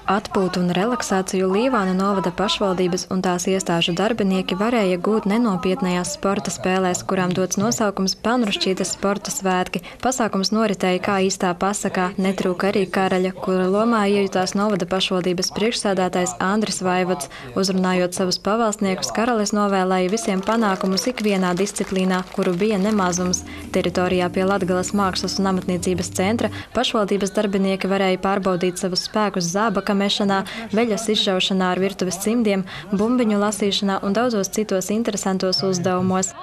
Atpūtu un relaksāciju Līvānu novada pašvaldības un tās iestāžu darbinieki varēja gūt nenopietnējās sporta spēlēs, kurām dots nosaukums Pelnrušķītes sporta svētki. Pasākums noritēja kā īstā pasakā, netrūka arī karaļa, kura lomā iejutās novada pašvaldības priekšsēdētājs Andris Vaivods. Uzrunājot savus pavalsniekus, karalis novēlēja visiem panākumus ikvienā disciplīnā, kuru bija nemazums. Teritorijā pie Latgales mākslas un amatniecības centra pašvaldības darbinieki varēja pārbaudīt savus spēkus zābaka mešanā, veļas izžaušanā ar virtuves cimdiem, bumbiņu lasīšanā un daudzos citos interesantos uzdevumos.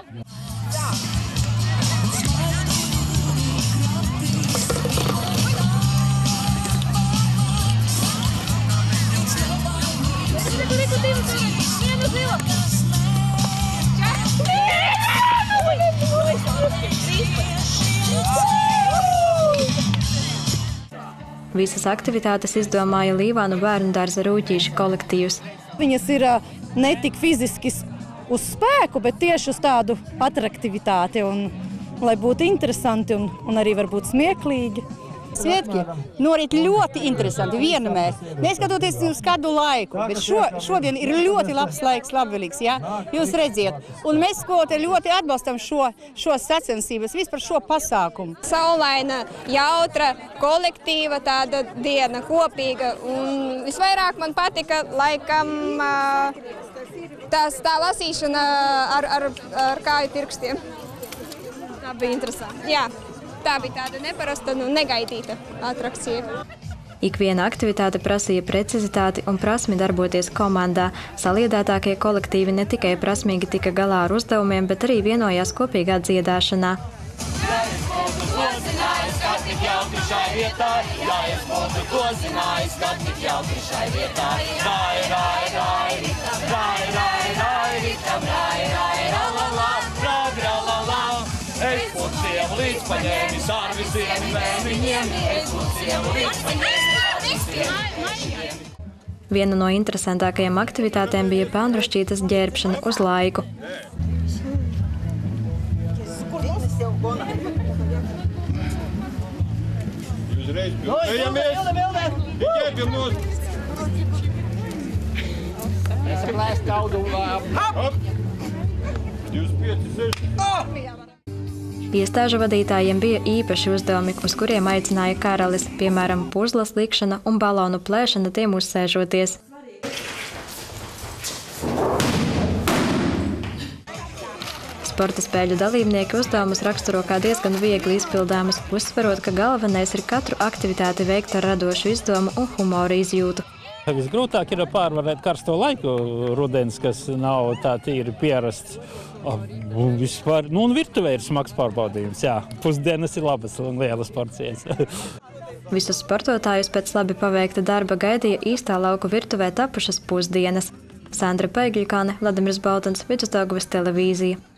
Visas aktivitātes izdomāja Līvānu bērnu dārza Rūķīša kolektīvs. Viņas ir ne tik fiziski uz spēku, bet tieši uz tādu atraktivitāti, un lai būtu interesanti un arī varbūt smieklīgi. Svētki norit ļoti interesanti vienmēr, neskatoties uz kādu laiku, bet šodien ir ļoti labs laiks, labvēlīgs, ja? Jūs redziet. Un mēs ļoti atbalstam šo sacensības, vispār šo pasākumu. Saulaina, jautra, kolektīva tāda diena, kopīga, un visvairāk man patika, laikam, tā lasīšana ar kāju pirkstiem. Tā bija interesanti. Jā. Tā bija tāda neparasta un negaidīta atrakcija. Ikviena aktivitāte prasīja precizitāti un prasmi darboties komandā. Saliedētākie kolektīvi ne tikai prasmīgi tika galā ar uzdevumiem, bet arī vienojās kopīgā dziedāšanā. Es puciem līdz paņēmis ar visiem vēmiņiem, es puciem līdz paņēmis. Viena no interesantākajām aktivitātēm bija Pelnrušķītes ģērbšana uz laiku. Uzreiz ģērbies! Ģērbjam nos! Esam lēst kaudu hop! 25, 6! Iestāžu vadītājiem bija īpaši uzdevumi, uz kuriem aicināja karalis, piemēram, puzles likšana un balonu plēšana tiem uzsēžoties. Sporta spēļu dalībnieki uzdevumus raksturo kā diezgan viegli izpildāmus, uzsverot, ka galvenais ir katru aktivitāti veikt ar radošu izdomu un humora izjūtu. Visgrūtāk ir pārvarēt karsto laiku rudens, kas nav tā tīri pierasts. Un virtuvē ir smags pārbaudījums. Jā, pusdienas ir labas un lielas porcijas. Visus sportotājus pēc labi paveikta darba gaidīja īstā lauku virtuvē tapušas pusdienas. Sandra Paigļikāne, Vladimirs Baltans, Vidusdaugavas televīzija.